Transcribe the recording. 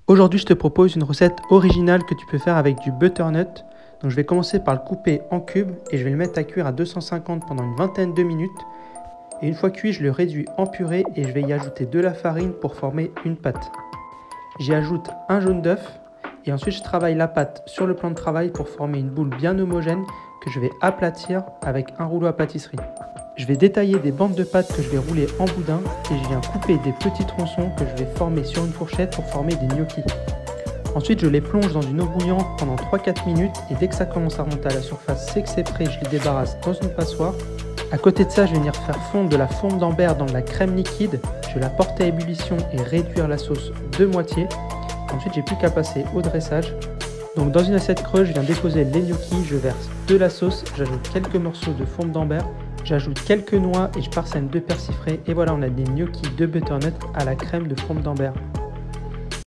Aujourd'hui, je te propose une recette originale que tu peux faire avec du butternut. Donc, je vais commencer par le couper en cubes et je vais le mettre à cuire à 250 pendant une vingtaine de minutes. Et une fois cuit, je le réduis en purée et je vais y ajouter de la farine pour former une pâte. J'y ajoute un jaune d'œuf et ensuite je travaille la pâte sur le plan de travail pour former une boule bien homogène que je vais aplatir avec un rouleau à pâtisserie. Je vais détailler des bandes de pâte que je vais rouler en boudin et je viens couper des petits tronçons que je vais former sur une fourchette pour former des gnocchis. Ensuite, je les plonge dans une eau bouillante pendant 3-4 minutes et dès que ça commence à remonter à la surface, c'est que c'est prêt, je les débarrasse dans une passoire. À côté de ça, je vais venir faire fondre de la fonte d'Ambert dans de la crème liquide. Je vais la porter à ébullition et réduire la sauce de moitié. Ensuite, j'ai plus qu'à passer au dressage. Donc dans une assiette creuse, je viens déposer les gnocchis, je verse de la sauce, j'ajoute quelques morceaux de fonte d'Ambert. J'ajoute quelques noix et je parsème de persil frais et voilà, on a des gnocchis de butternut à la crème de fonte d'Ambert.